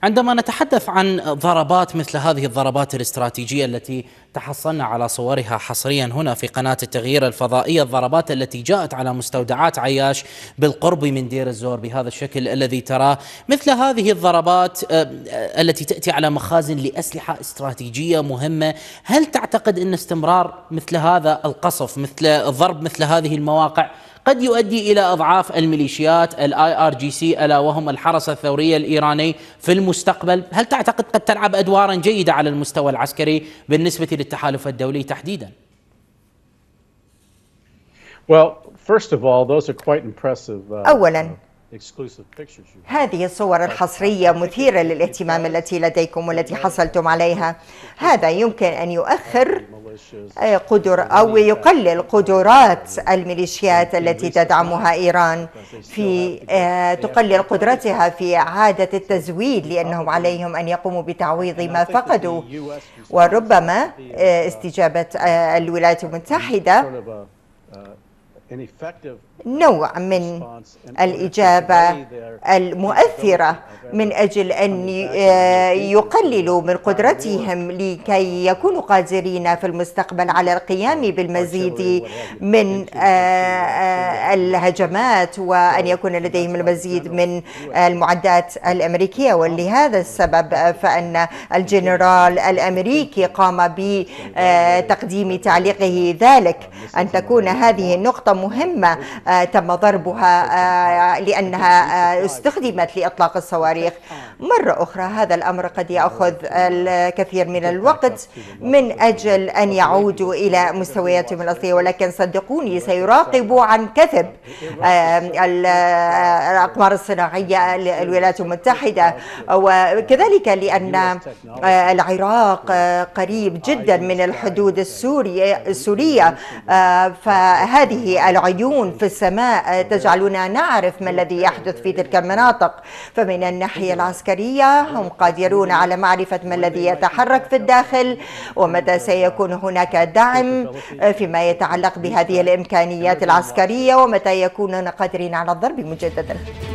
عندما نتحدث عن ضربات مثل هذه الضربات الاستراتيجية التي تحصلنا على صورها حصريا هنا في قناة التغيير الفضائية، الضربات التي جاءت على مستودعات عياش بالقرب من دير الزور بهذا الشكل الذي تراه، مثل هذه الضربات التي تأتي على مخازن لأسلحة استراتيجية مهمة، هل تعتقد أن استمرار مثل هذا القصف، مثل ضرب مثل هذه المواقع قد يؤدي إلى إضعاف الميليشيات IRGC ألا وهم الحرس الثوري الإيراني في المستقبل؟ هل تعتقد قد تلعب أدوارا جيدة على المستوى العسكري بالنسبة للتحالف الدولي تحديدا؟ أولا، هذه الصور الحصرية مثيرة للاهتمام التي لديكم والتي حصلتم عليها. هذا يمكن أن يؤخر أو يقلل قدرات الميليشيات التي تدعمها إيران، تقلل قدرتها في إعادة التزويد، لأنهم عليهم أن يقوموا بتعويض ما فقدوا. وربما استجابة الولايات المتحدة نوع من الإجابة المؤثرة من أجل أن يقللوا من قدرتهم لكي يكونوا قادرين في المستقبل على القيام بالمزيد من الهجمات، وأن يكون لديهم المزيد من المعدات الأمريكية. ولهذا السبب فإن الجنرال الأمريكي قام بتقديم تعليقه ذلك أن تكون هذه النقطة مهمة تم ضربها لأنها استخدمت لإطلاق الصواريخ. مرة أخرى هذا الأمر قد يأخذ الكثير من الوقت من أجل أن يعودوا إلى مستوياتهم الأصلية، ولكن صدقوني سيراقبوا عن كثب الأقمار الصناعية للولايات المتحدة، وكذلك لأن العراق قريب جدا من الحدود السورية، فهذه العيون في السماء تجعلنا نعرف ما الذي يحدث في تلك المناطق. فمن الناحية العسكرية هم قادرون على معرفة ما الذي يتحرك في الداخل ومتى سيكون هناك دعم فيما يتعلق بهذه الإمكانيات العسكرية ومتى يكونون قادرين على الضرب مجددا.